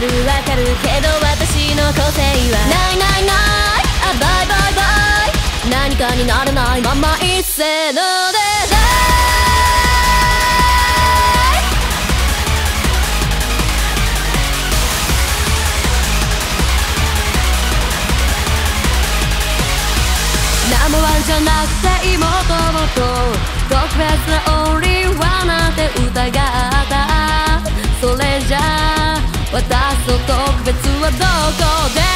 るけど私の個性はないないない。あ、バイバイバイ。何かになれないまま一斉のでナンバーワンじゃなくてもっともっと特別なオンリーワンなんて疑った。それじゃあ私の特別はどこで